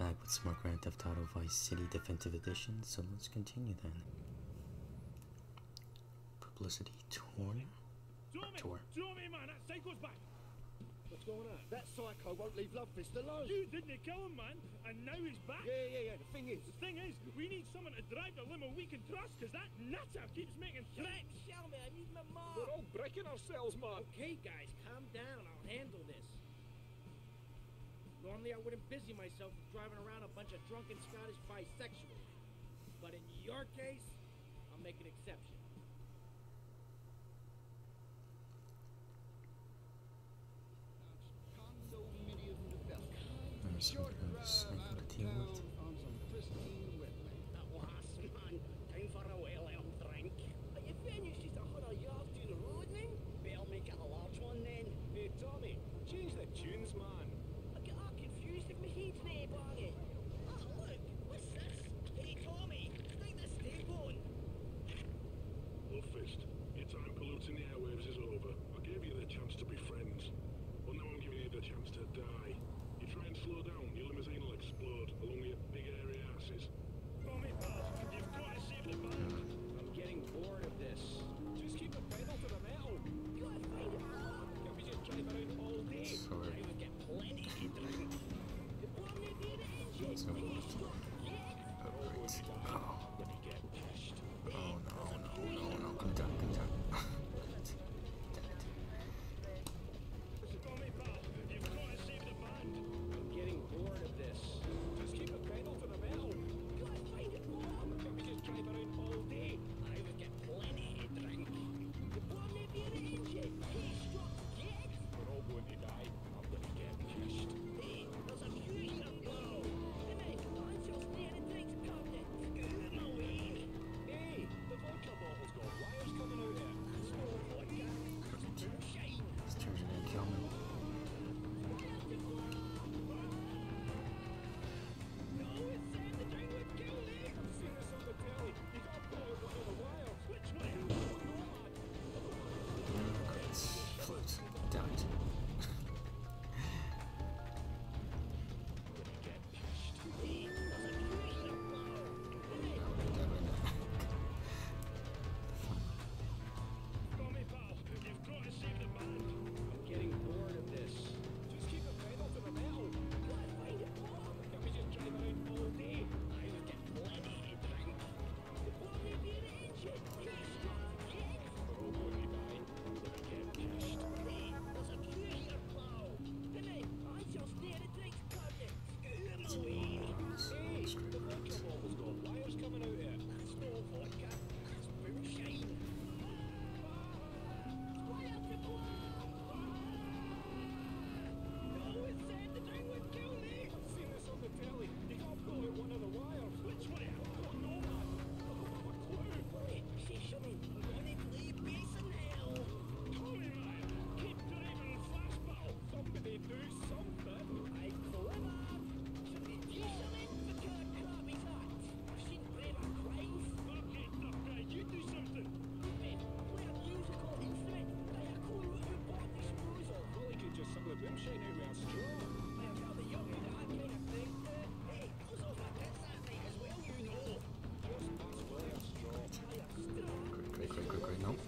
back with some more Grand Theft Auto Vice City Definitive Edition, so let's continue then. Publicity tour? Tour. Man, that psycho's back. What's going on? That psycho won't leave Lovefist alone. You didn't kill him, man, and now he's back. Yeah. The thing is, we need someone to drive the limo we can trust, because that nutter keeps making threats. Tell me, I need my mom. we're all breaking ourselves, man. Okay, guys, calm down. I'll handle this. Normally, I wouldn't busy myself with driving around a bunch of drunken Scottish bisexuals. But in your case, I'll make an exception. There's something else I gotta deal with. That last man, time for a well-earned drink. But your venue's just 100 yards down the road, man. Better make it a large one then. Hey, Tommy, change the tunes, man. I get all confused if my head's nae about it. Oh, look, what's this? Hey, Tommy, stick this tape on. Lovefist, your time polluting the airwaves is over. I gave you the chance to be friends. Well, now I'm giving you the chance to die. You try and slow down, your limousine will explode along with your big airy asses. Tommy, pal, you've got to save the band. I'm getting bored of this. Just keep the pedal to the metal. You gotta find a mom. Can we just drive around all day? Sorry. I would get plenty to drink. The bomb may be in the engine. So Please close. stop. Yes. When you get pissed. Oh no, come down. Tommy, pal, you've got to save the band. I'm getting bored of this. Just keep the pedal to the metal. You gotta find a bomb. Can we just drive around all day? I would get plenty to drink. The bomb may be in the engine. Please stop. Yes. We're all going to die. I'm going to get pissed. Hey, there's a few here. Go. Hey, mate, Ansel's near the drinks cabinet. Scoot him away. Hey, the vodka bottle's got wires coming out here. That's no vodka. It's moonshine. It's turning into kill me. No, it said the drink would kill me. I've seen this on the telly. You got to pull out one of the wires. Which way? Regrets. Float. Doubt. Hey, there's a few here. Tommy, pal, you've got to save the band. I'm getting bored of this. Just keep the pedal to the metal. You gotta find a bomb. Can we just drive around all day? I would get plenty to drink. The bomb may be in the engine. Please stop. Yes. We're all going to die. I'm going to get pissed. Hey, there's a few here, pal. Hey, mate, Ansel's near the drinks cabinet. Scoot him away. Hey, the vodka bottle's got wires coming out here. That's no vodka. That's moonshine. Fire to go. No, it said the drink would kill me. I've seen this on the telly. You got to pull out one of the wires. Which way? I don't know, man. I don't have a clue. Wait, say something. Wanna play bass in hell? Tommy, man, keep driving fast, pal. Somebody do something. I clever. Should be decent for kind of crap is that? I've seen braver crimes. Okay, tough guy, you do something. Hey, play a musical instrument. I have clue who bought this disposal. Well, you could just suck the moonshine out with a straw. I am rather young at that kind of thing. Hey, I was off my tits that night as well, you know. Just pass Willie a straw. I have straw. Great. No.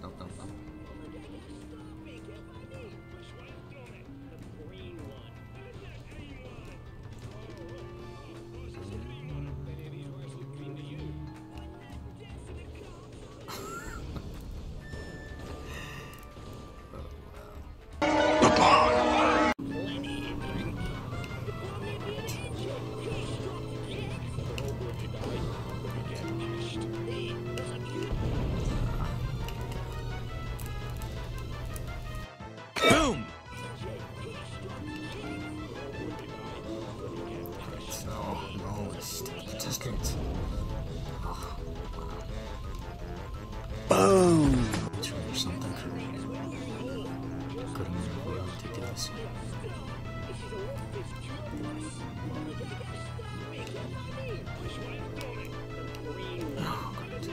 Stop me, give me. Which one, Tommy? The green one. Give me a green one. Oh, it's a green one. Any of these wires look green to you? Definite cops. Plenty to drink. The bomb may be in the engine. Please stop. Yes. We're all going to die. I'm going to get pissed. Hey, there's a few. Boom! No, stay distant. Boom! Trigger something for me. Good enough way to do this. Oh, good.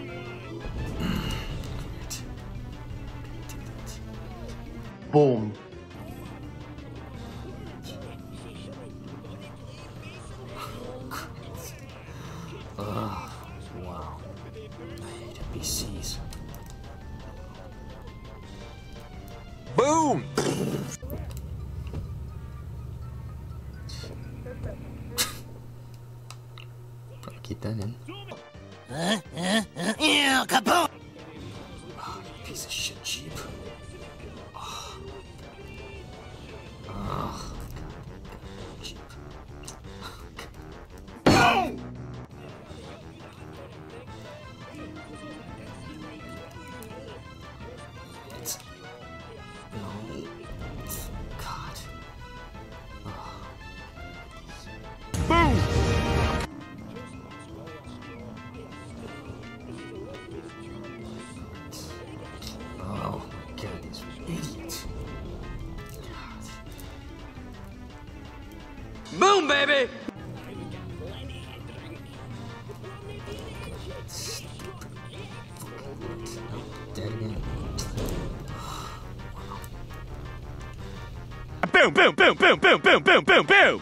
Great. Okay, take that. Boom. Ugh, wow. I hate NPCs. Boom! Probably keep that in. Yeah, kaboom! Ah, you piece of shit Jeep. Ah. Ah. Jeep. It's... No. God. Ah. Oh my god, these idiots. God. Boom, baby! Nope, dead again. Boom, boom, boom, boom, boom, boom, boom, boom, boom!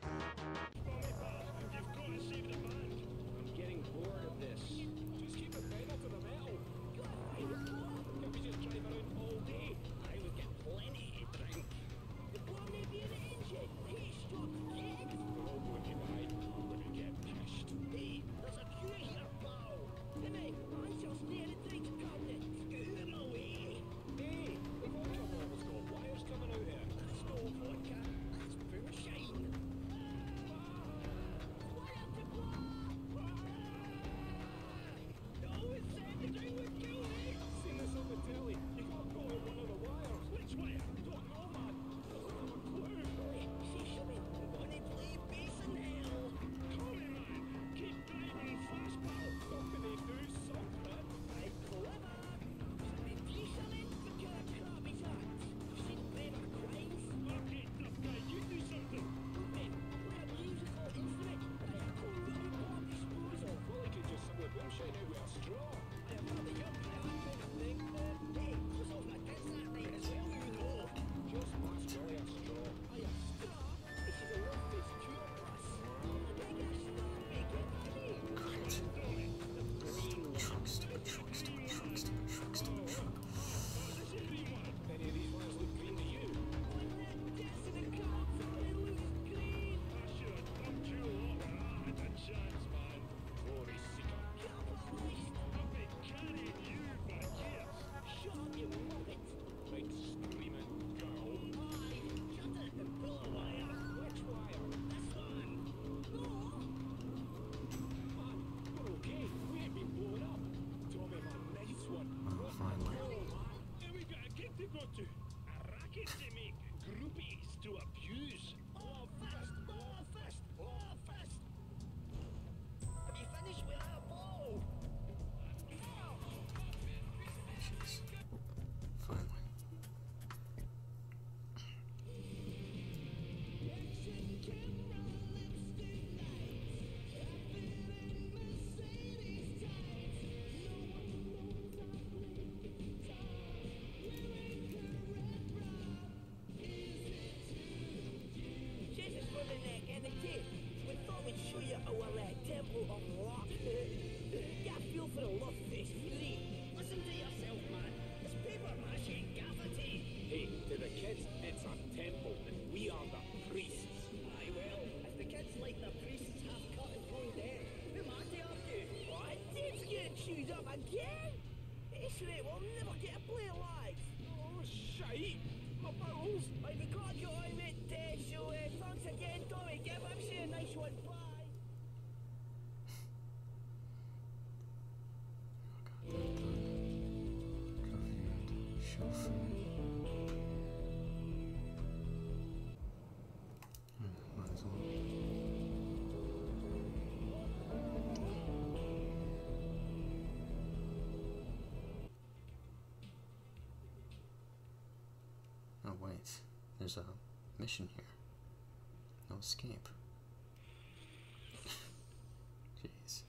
I'm getting bored of this. Just keep it pedal to the metal. Can we just drive around all day? I would get plenty to drink. The poor may be an engine. Hey, stop, kid. We're all going to die. We're going to get pissed. Hey, there's a queue here, pal. Timmy, I shall stay in the drinks cabinet. Scoot him away. Hey, the vodka bottle's got wires coming out here. That's no vodka. That's moonshine. Fire to blow. No, it said the drink would kill me. Seen this on the telly. You got to pull out one of the wires. Which wire? Don't know, man. Doesn't have a clue. She should be gonna play bass in hell. Come on, man. Keep driving fast, pal. What can they do? Something. I'm clever. Should be decent for your crabby chat. Seen braver crimes. Okay, tough guy, you do something. Men, play a musical instrument. I have a really bad disposal. Well, he could just simply moonshine out with a straw. I have had the young crowd kind of thing. Hey, this was my kids that night as well, you know. Just pass Willie a straw. I have straw. This is a rough face pure plus. I get a straw bacon. Hey, Truck, stupid truck, stupid truck, stupid truck, stupid truck. Any of these wires look green to you? when that gets in the car, it looks green. I should have dumped you off when I had the chance, man. Glory seeker. Capitalist. I've been carrying you for years. Shut up, you muppet. Right screaming girl. Aye, shut it and pull a wire. Which wire? This one. No. Man, we're okay. We ain't been blown up. Tommy, man, nice one. Oh, finally. And we got a gig to go to. A racket to make. Groupies to abuse. Oh, fast! Oh, fast! Oh, fast! Have you finished with that ball? Jeez. Finally. Jesus for the neck and the tape. We thought we'd show you our temple of rock. Get a feel for the love face free. Listen to yourself, man. It's paper mache and gaffer tape. Hey, to the kids, it's a temple, and we are the priests. Aye, well, if the kids like their priests half cut and toned dead, who am I to argue? What? Tape's getting chewed up again? This rate will never get a play live. Oh, shite! My bowels! Right, we got you on it, so thanks again, Tommy. Give MC a nice one. Bye. Chauffeur. Might as well. Oh wait, there's a mission here. No escape. Jeez.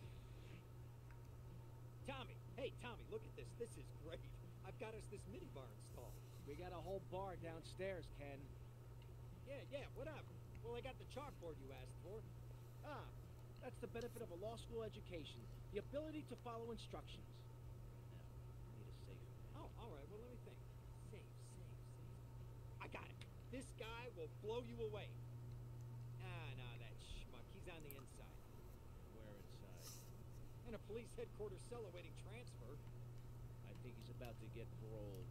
Tommy, hey Tommy, look at this. This is great. I've got us this minibar installed. We got a whole bar downstairs, Ken. Yeah, whatever. Well, I got the chalkboard you asked for. Ah, That's the benefit of a law school education. The ability to follow instructions. Now, I need a safe. Oh, all right. Well, let me think. Safe. I got it. This guy will blow you away. No, that schmuck. He's on the inside. Where inside? In a police headquarters cell awaiting transfer. I think he's about to get paroled.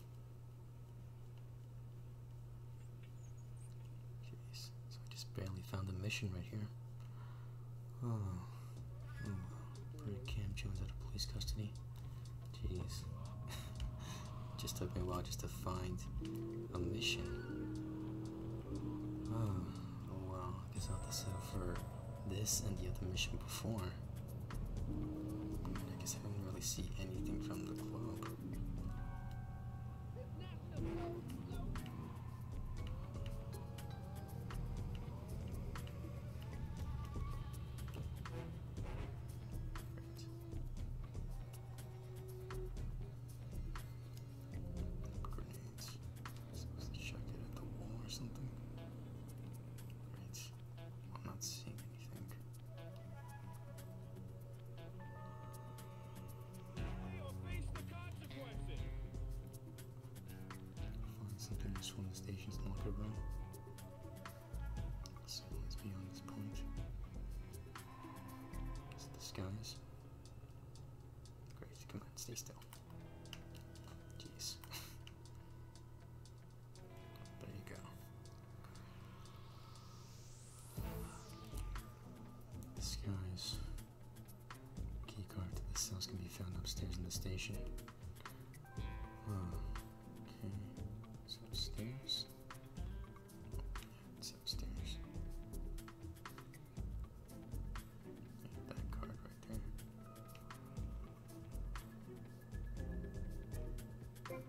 Jeez, so I just barely found the mission right here. Oh well. Bring Cam Jones out of police custody. Jeez. Just took me a while just to find a mission. Oh well. I guess I'll have to settle for this and the other mission before. I guess I didn't really see anything from the club. Grenades. Supposed to check it at the wall or something. Great. I'm not seeing anything. You'll face the consequences. Find something else from the station's locker room. So let's be on this point. Is it disguise? Great, come on, stay still. Jeez. There you go. Disguise. Key card to the cells can be found upstairs in the station. Okay. It's upstairs. It's upstairs. Yeah, that card right there. Great.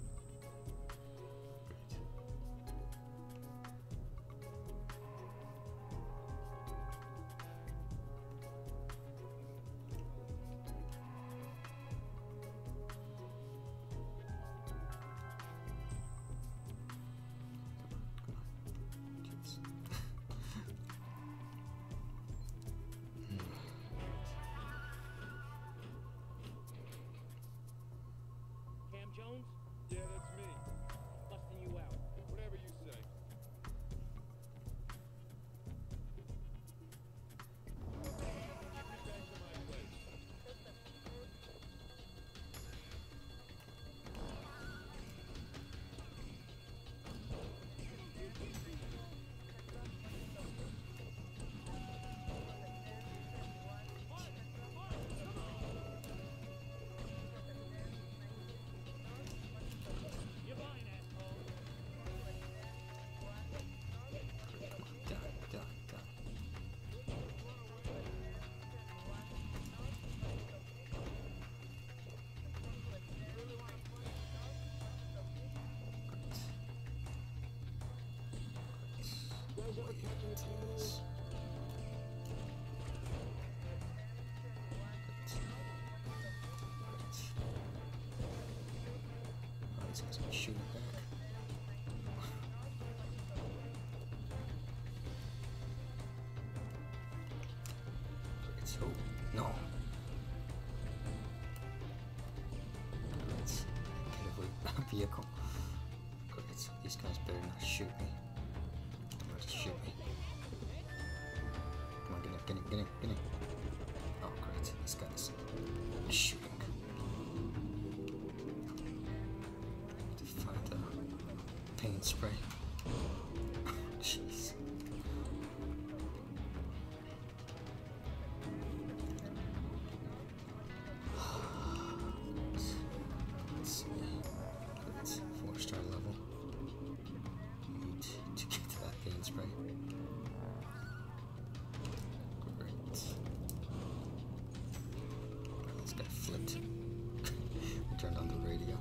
Come on. Kids. Cam Jones? Yeah, that's me. Busting you out. Whatever you say. Get me back to my place. You're mine, asshole. Done. Oh, he's gonna shoot it back. Great. Oh, no. Great. Get away from the vehicle. Great. These guys better not shoot me. Don't just shoot me. Come on, get in. Oh, great. This guy's shooting. To find the paint spray. Jeez. Let's see. Great. 4-star level. Need to get to that paint spray. Great. This guy flipped. Turned on the radio.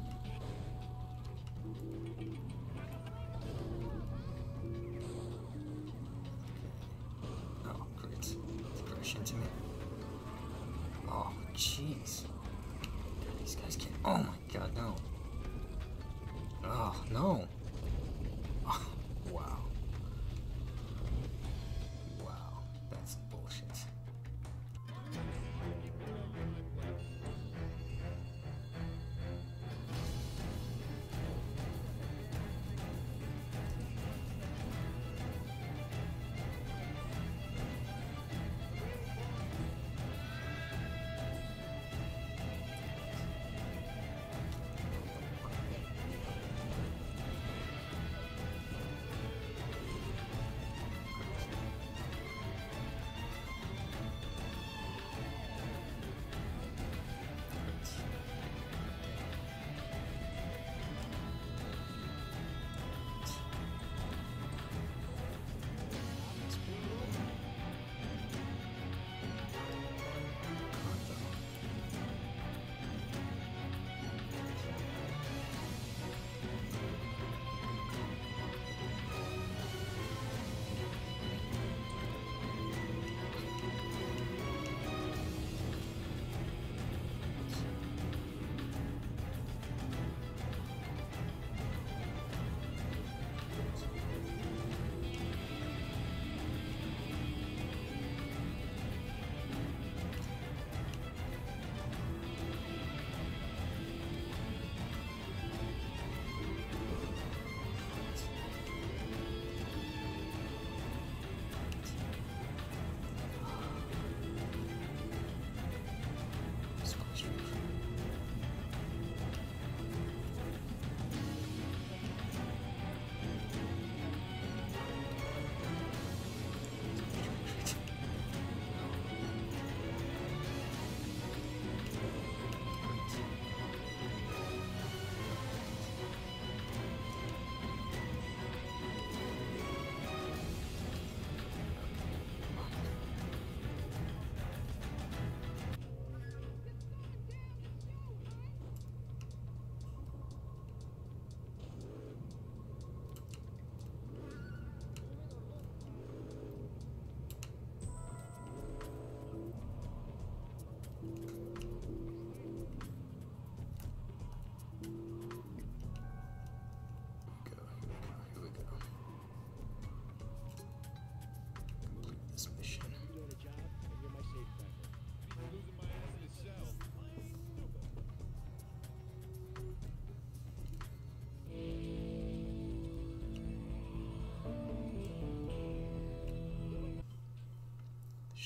Oh, great. He crashed into me. Oh, jeez. These guys can't. Oh my god, no. Oh, no. Oh, wow. Wow. That's bullshit.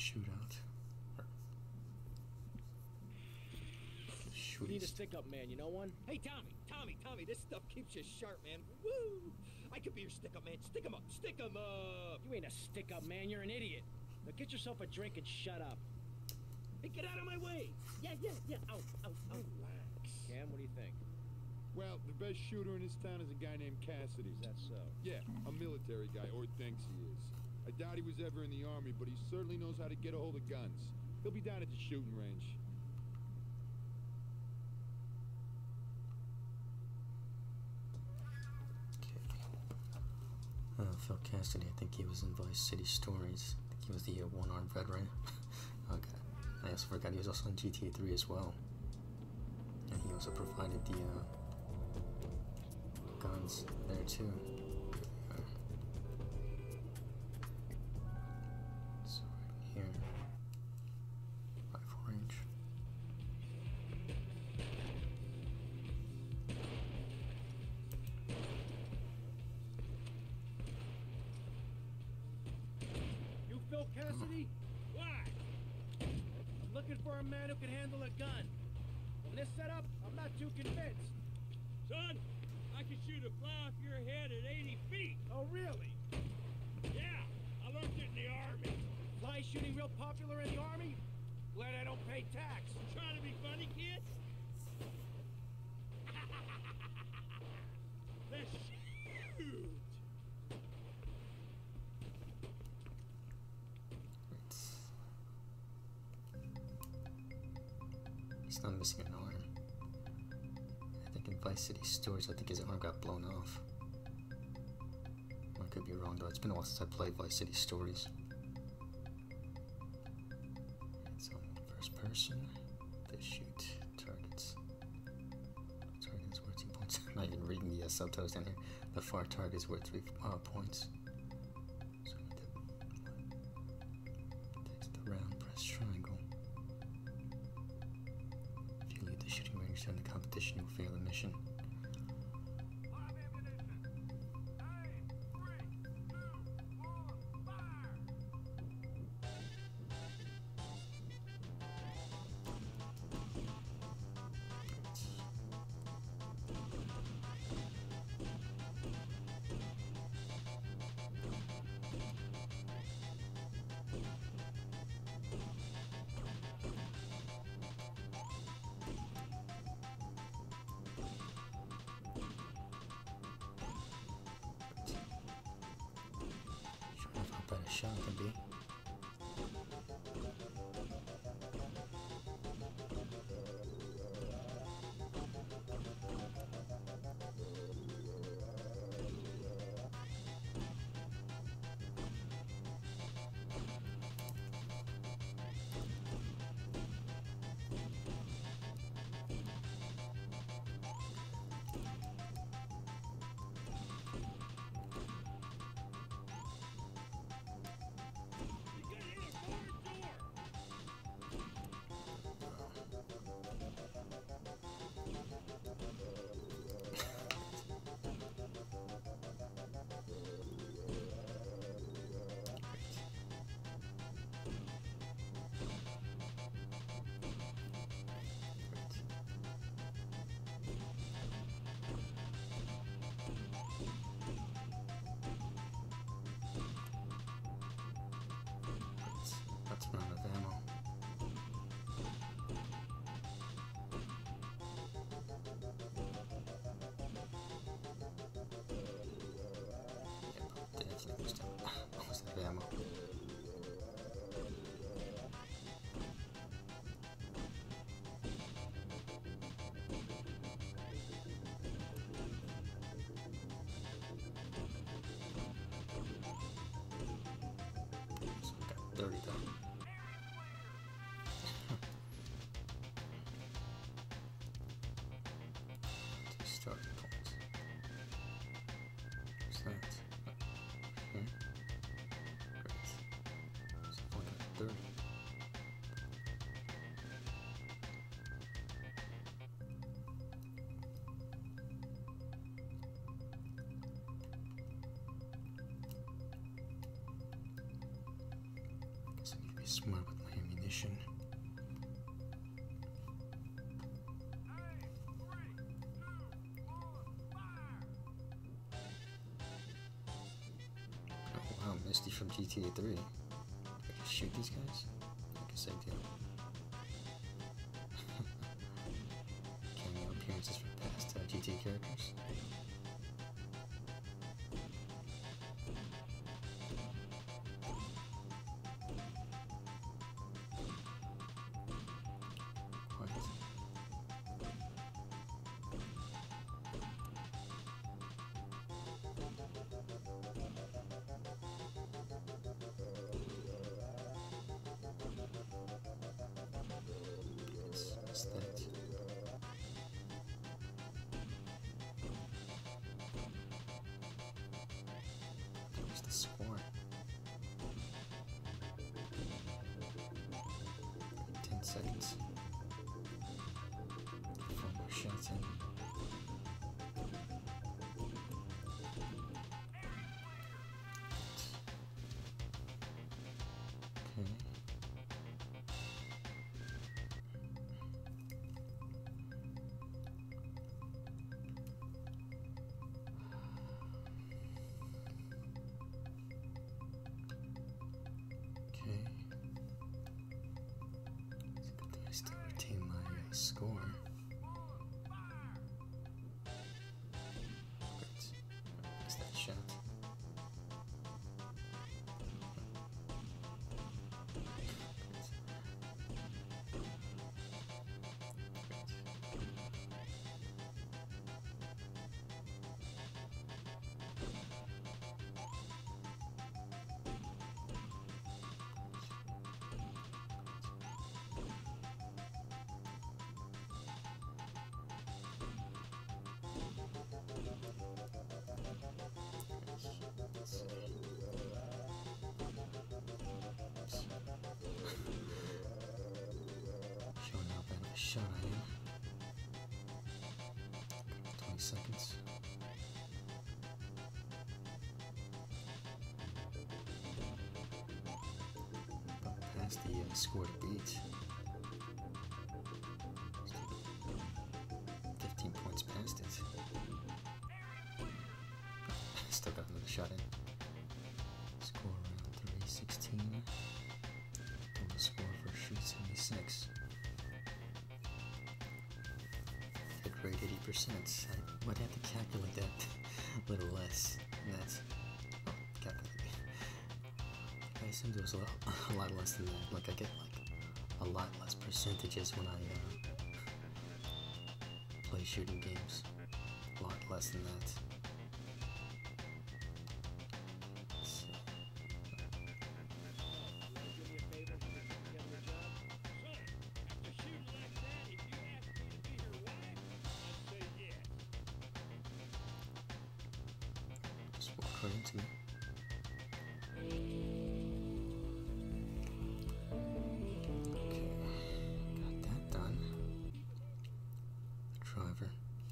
shootout. We need a Shooties. stick-up man, you know one? Hey, Tommy, this stuff keeps you sharp, man. Woo! I could be your stick-up man. Stick 'em up, stick 'em up. You ain't a stick-up man, you're an idiot. Now get yourself a drink and shut up. Hey, get out of my way. Yeah. Out. Relax. Cam, what do you think? Well, the best shooter in this town is a guy named Cassidy. Is that so? Yeah, a military guy, or thinks he is. I doubt he was ever in the army, but he certainly knows how to get a hold of guns. He'll be down at the shooting range. Phil Cassidy, I think he was in Vice City Stories. I think he was the one-armed veteran. Okay. I also forgot he was also in GTA 3 as well. And he also provided the guns there too. So right here, rifle range. You Phil Cassidy? Why? I'm looking for a man who can handle a gun. From this setup, I'm not too convinced. Son, I can shoot a fly off your head at 80 feet. Oh, really? Yeah, I learned it in the army. Fly shooting real popular in the army? Glad I don't pay tax. Trying to be funny, kid? Let's shoot. He's not missing an arm. I think in Vice City Stories, I think his arm got blown off. I could be wrong though. It's been a while since I played Vice City Stories. So first person to shoot targets. Targets worth 2 points. I'm not even reading the subtitles down here. The far target is worth 3 points. So text the round, press triangle. If you leave the shooting range during the competition, you will fail the mission. How bad a shot can be. You gotta hit a barn door. That's a round of ammo. Yep, definitely almost out of ammo. So we got 30 though. Two starting points. What's that? Okay. Great. So I've only got 30. Guess I need to be Smart with my ammunition. Oh wow, Misty from GTA 3. Do I just shoot these guys? I guess I do. Cameo appearances from past GTA characters. What's that? Where's the score? 10 seconds. 4 more shots in. Okay. Okay. It's good that I still retain my score. Great. Missed that shot. Showing how bad of a shot I am. 20 seconds. About past the score to beat. 15 points past it. Still got another shot in. Score around 316. Total score for shoot 76. Hit rate 80%. I might have to calculate that a little less. And that's calculate. I assumed it was a lot less than that. Like I get like a lot less percentages when I play shooting games. A lot less than that. Let's see. Do me a favor, get me a job? Son, after shooting like that, if you asked me to be your wife, I'd say yes. Just walk right into me. Okay, got that done. The driver.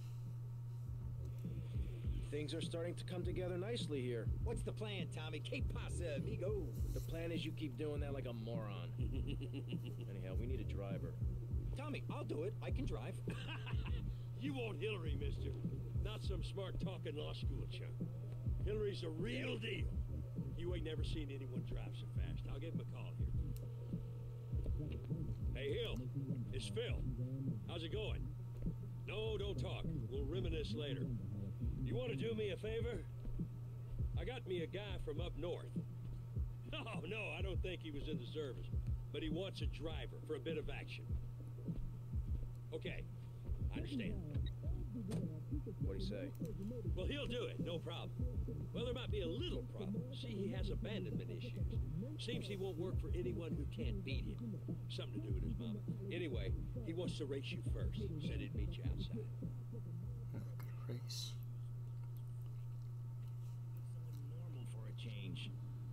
Things are starting to come together nicely here. What's the plan, Tommy? Que pasa, amigo? The plan is you keep doing that like a moron. Anyhow, we need a driver. Tommy, I'll do it. I can drive. You want Hillary, mister. Not some smart-talking law school chump. Hillary's a real deal. You ain't never seen anyone drive so fast. I'll give him a call here. Hey, Hill. It's Phil. How's it going? No, don't talk. We'll reminisce later. You want to do me a favor? I got me a guy from up north. No, I don't think he was in the service. But he wants a driver for a bit of action. Okay, I understand. What'd he say? Well, he'll do it, no problem. Well, there might be a little problem. See, he has abandonment issues. Seems he won't work for anyone who can't beat him. Something to do with his mama. Anyway, he wants to race you first. Said he'd meet you outside. Oh, good race. Normal for a change.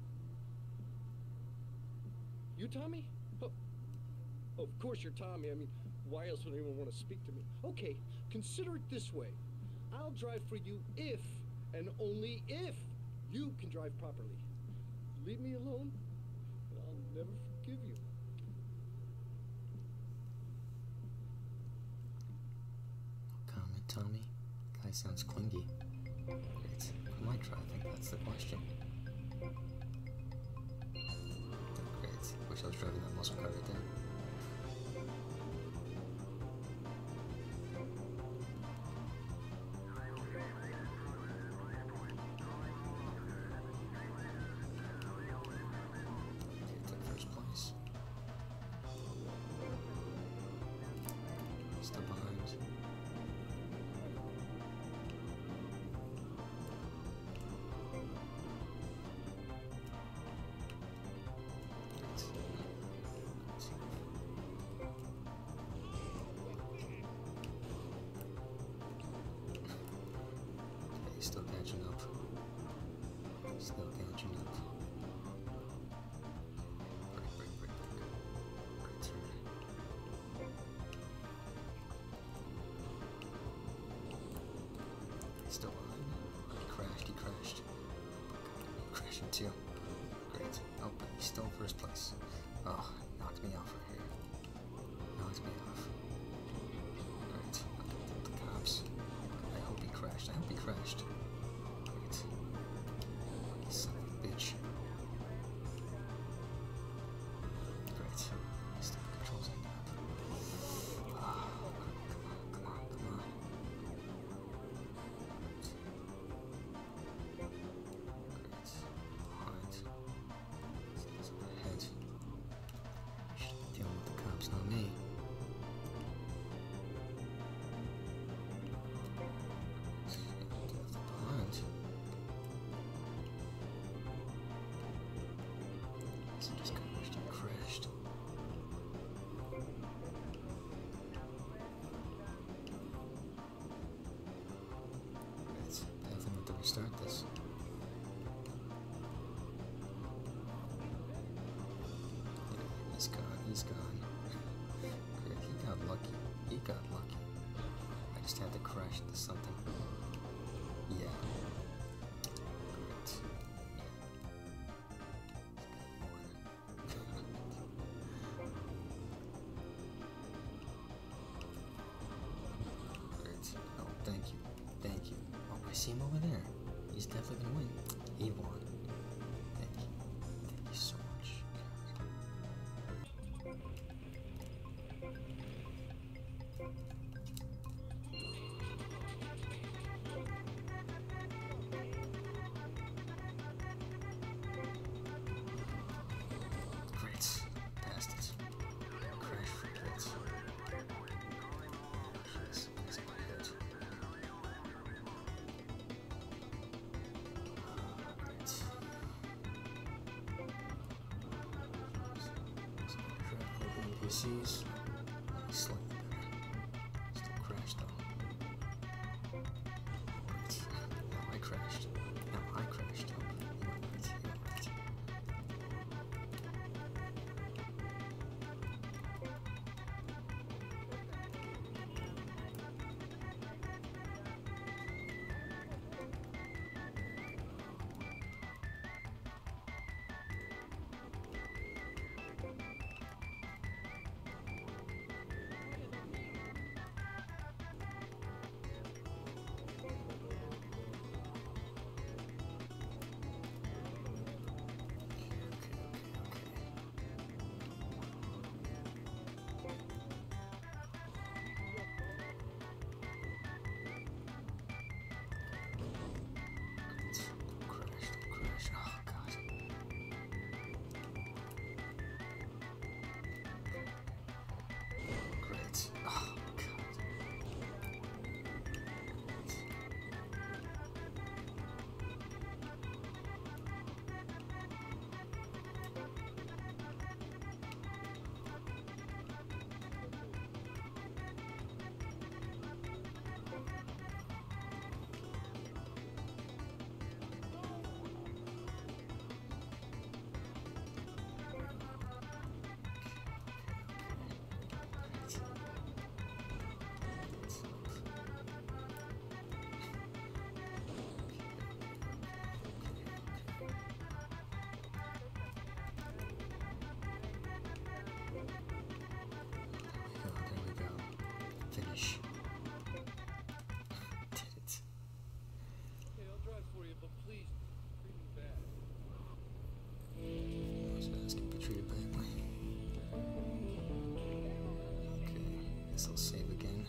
You Tommy? Oh, of course you're Tommy. I mean, why else would anyone want to speak to me? Okay, consider it this way. I'll drive for you if, and only if, you can drive properly. Leave me alone, and I'll never forgive you. Tommy? Guy sounds clingy. Great. Who am I driving? That's the question. Great. Wish I was driving that muscle car right there. Still behind. Okay, still catching up. Still catching up. Break. Great turn. Still behind. He crashed. Crashing too. Great. Oh, but he's still in first place. Oh, knocked me off right here. Knocked me off. Great. The cops. I hope he crashed. Great. You son of a bitch. Great. Still controls that map. Oh, come on. Dealing with the cops, not me. Behind. So just got wished I crashed. It's nothing to restart this. He's gone. Great, he got lucky. I just had to crash into something. Yeah. Great. Great. Oh, thank you. Oh, I see him over there. He's definitely gonna win. He won. Thank you so much. Great. Passed it. Crash for kids. Jeez, that's my head. Great. NPCs. Slightly better. Still crashed though. Great. Now I crashed. Oh, There we go. Finish. guess I'll save again.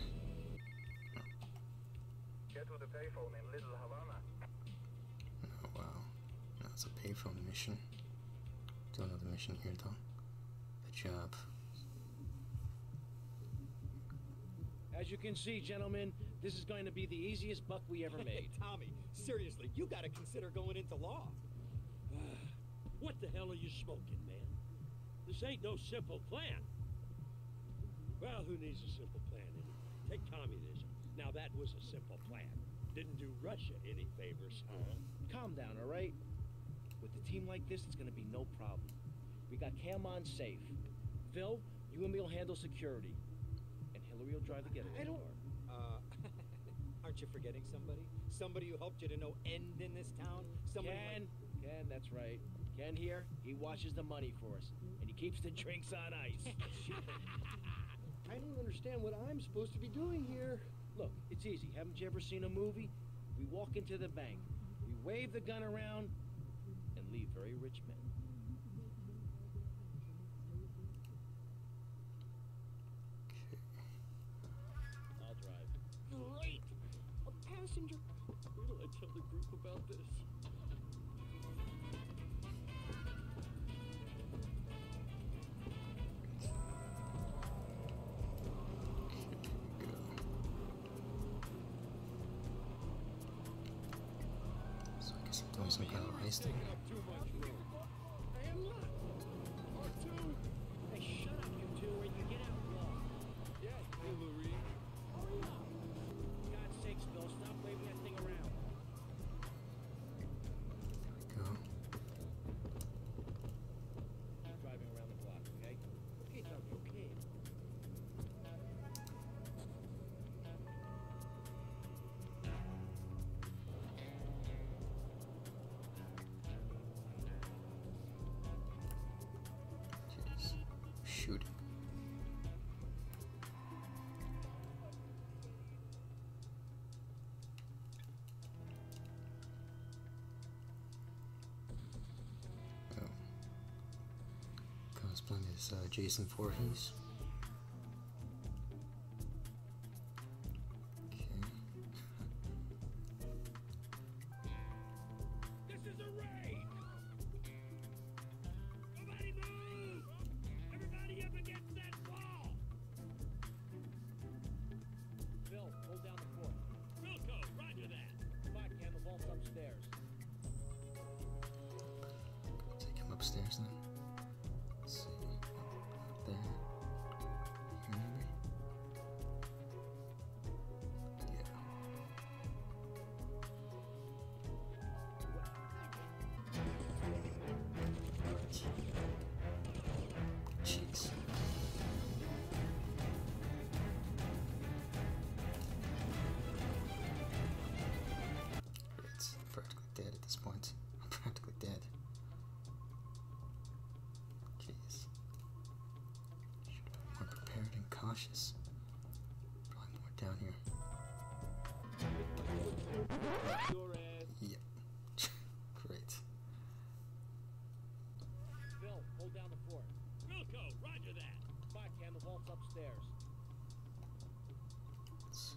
Get to the payphone in Little Havana. Oh wow, that's a payphone mission. Do another mission here though. The job. As you can see, gentlemen, this is going to be the easiest buck we ever made. Tommy, seriously, you gotta consider going into law. What the hell are you smoking, man? This ain't no simple plan. Well, who needs a simple plan anyway? Take communism. Now that was a simple plan. Didn't do Russia any favors, huh? Calm down, all right? With a team like this, it's going to be no problem. We got Cam on safe. Phil, you and me will handle security. And Hillary will drive the getaway I don't... car. Aren't you forgetting somebody? Somebody who helped you to no end in this town? Somebody Ken, that's right. Ken here, he watches the money for us. And he keeps the drinks on ice. I don't understand what I'm supposed to be doing here. Look, it's easy. Haven't you ever seen a movie? We walk into the bank, we wave the gun around, and leave very rich men. I'll drive. Great! A passenger. Where do I tell the group about this? So I guess I'm doing some kind of heisting. Too much room. I am not. R2. Hey, shut up, you two, or you get out wrong. Yeah, Hillary. Hurry up. For God's sakes, Bill, stop waving that thing around. Go. Driving around the block, okay? Okay, Tommy, okay. Jeez. Shoot. Oh. Cosplay is Jason Voorhees. Okay. This is a raid! Nobody move! Everybody up against that wall! Bill, hold down the fort. Wilco, roger that. Come on, Ken, the vault's upstairs. Take him upstairs then. Let's see. Up there. Here maybe? Yeah. Jeez. Great. I'm practically dead at this point. I'm practically dead. Jeez. Should have been more prepared and cautious. Probably more down here. Your ass. Yep. Great. Bill, hold down the fort. Wilco, roger that. Come on, Ken, the vault's upstairs. Let's see.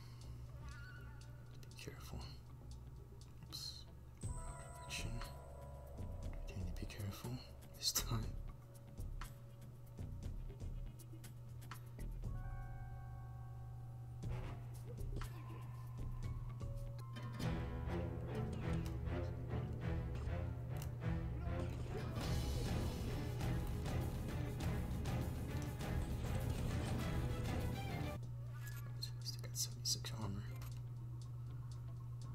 Be careful. Oops. Wrong direction. Do need to be careful this time. At least I got 76 armor.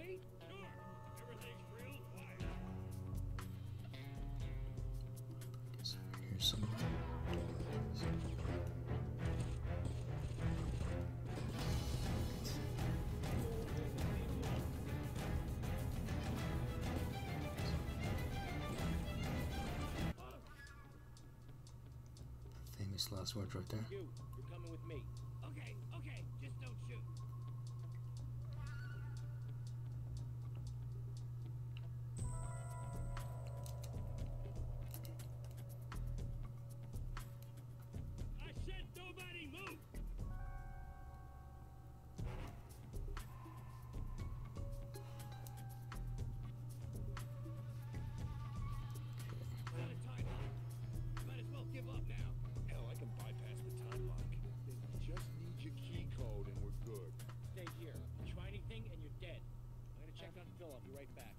sweet? Sure. Everything's real quiet. Guess here's some. Famous last words right there. You're coming with me. Okay, okay, just don't shoot. I said nobody move. Not a time lock. Might as well give up now. Hell, I can bypass the time lock. Then just need your key code and we're good. Stay here. You try anything and you're dead. I'm gonna check on Phil. I'll be right back.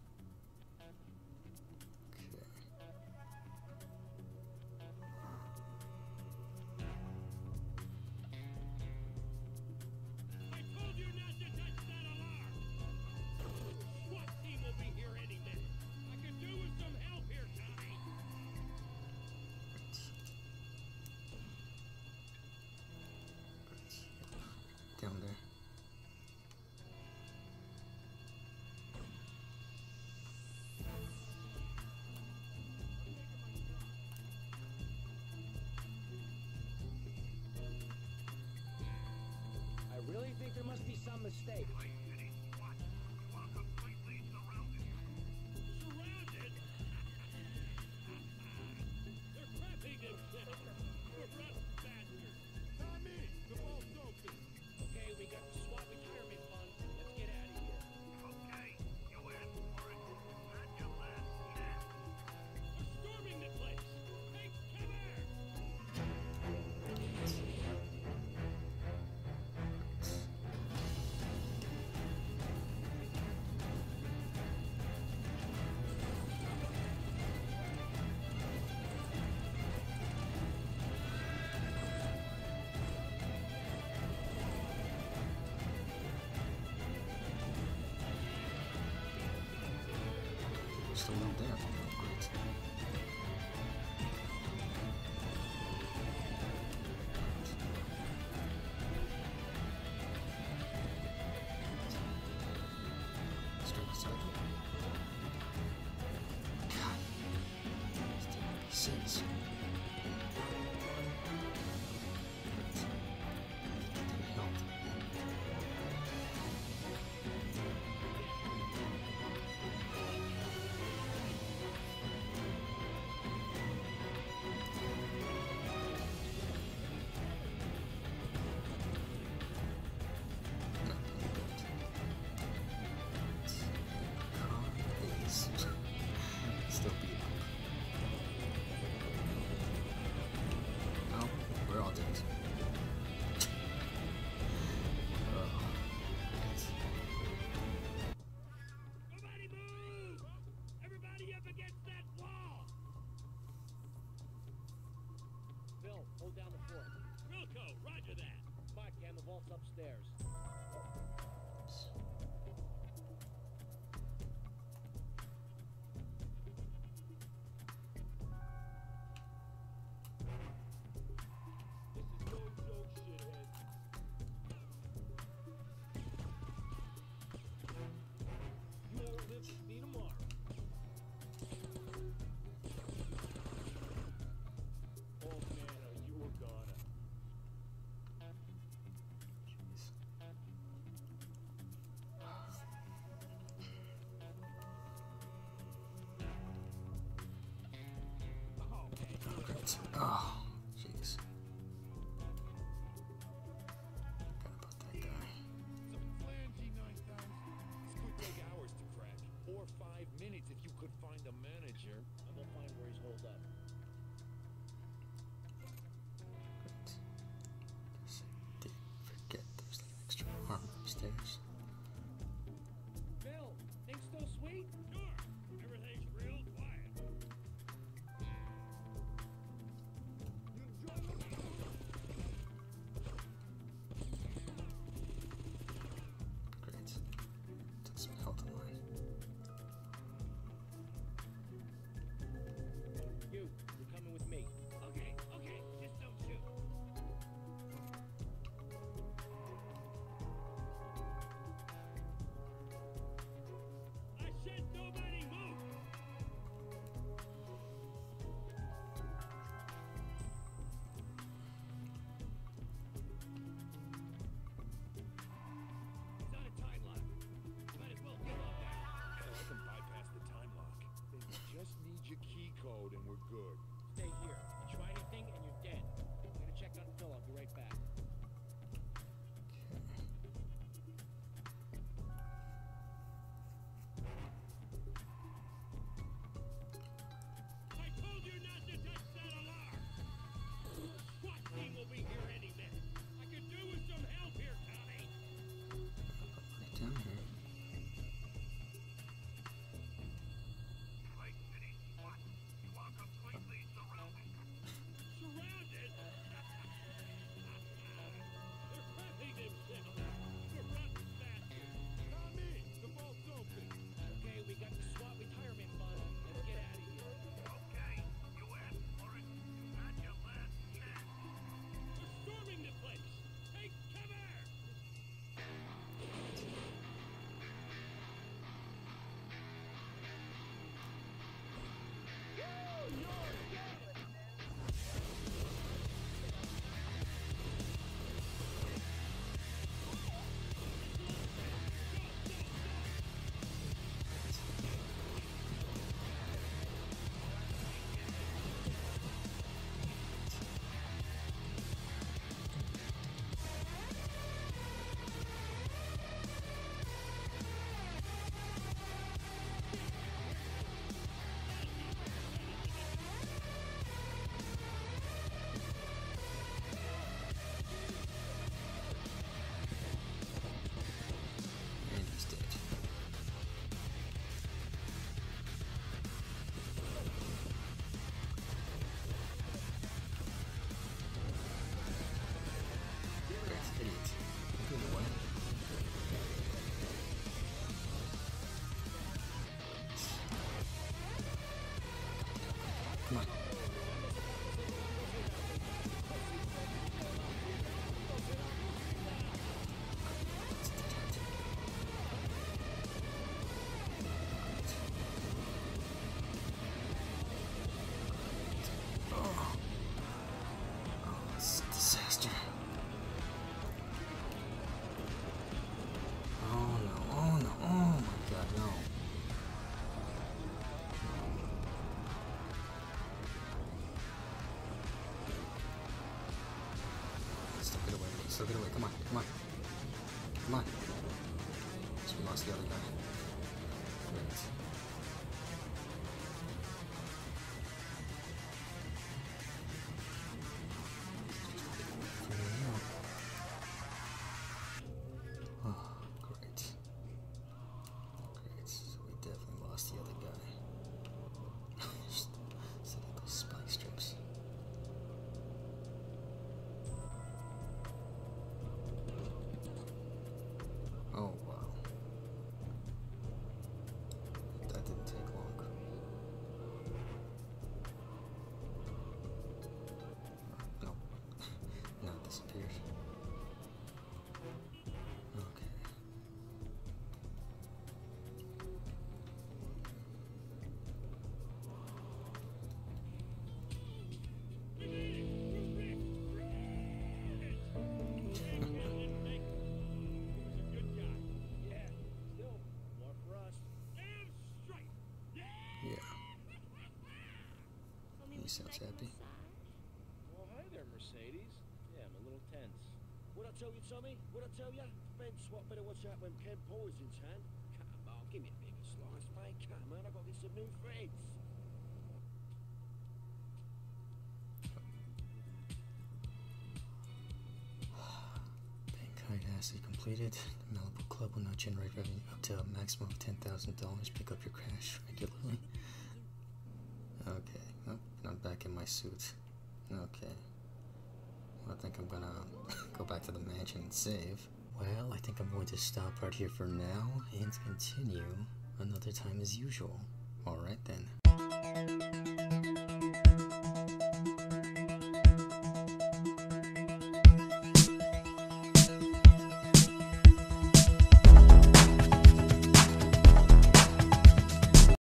I told you not to touch that alarm. SWAT team will be here any minute. I could do with some help here, Tommy. Down there. I really think there must be some mistake. Surrounded. They're prepping themselves. Corrupt bastards. Tommy, the vault's open. Okay, we got the SWAT retirement fund. Let's get out of here. Okay, you asked for it. Not your last chance. They're storming the place. Take cover. Still not there. Great. Start this up. God. Still pieces. Health. Still beat up. Oh, we're all dead. Nobody move! Everybody up against that wall! Phil, hold down the fort. Wilco, roger that. Come on, Cam, the vault's upstairs. This is no joke, shithead. You won't live to see tomorrow. Oh man, are you a goner? Jeez. Oh, man. Great. Oh, jeez. Forgot about that guy. Some flangy 9000. This could take hours to crack. Or 5 minutes if you could find a manager. I'm gonna find where he's holed up. Great. Just did forget there's like an extra arm upstairs. Phil, things still sweet? Sure. Everything's real quiet. Great. Took some health on good. Stay here. You try anything and you're dead. I'm gonna check on Phil. I'll be right back. I told you not to touch that alarm! SWAT team will be here any minute. I could do with some help here, Tommy. Right down here. Surrounded? They're crapping themselves. We're rotten bastards. Tommy, the vault's open. Okay, we got the SWAT retirement fund. Let's get out of here. Okay, you asked for it. You had your last chance. They're storming the place. Take cover! And he's dead. That's idiot. Good one. Come on. Oh, it's a disaster. Oh no, oh no, oh my god, no. Still get away, still get away, come on, come on. Come on. So we lost the other guy. Great. Oh, great. Great. So we definitely lost the other guy. Just setting those spike strips. Oh wow. That didn't take long. Nope. No, it disappeared. Okay. Yeah, still more for us. Yeah. He sounds happy. Well, hi there, Mercedes. Yeah, I'm a little tense. What I tell you, Tommy? What I tell you? Ben SWAT better watch out when Ken Poison's hand. Come on, give me a bigger slice, mate. Come on, I've got to get some new friends. Bank acid completed. The Malibu Club will now generate revenue up to a maximum of $10,000. Pick up your cash regularly. Okay. Nope. I'm back in my suit. Okay. Well, I think I'm gonna go back to the mansion and save. Well, I think I'm going to stop right here for now and continue another time as usual. Alright then.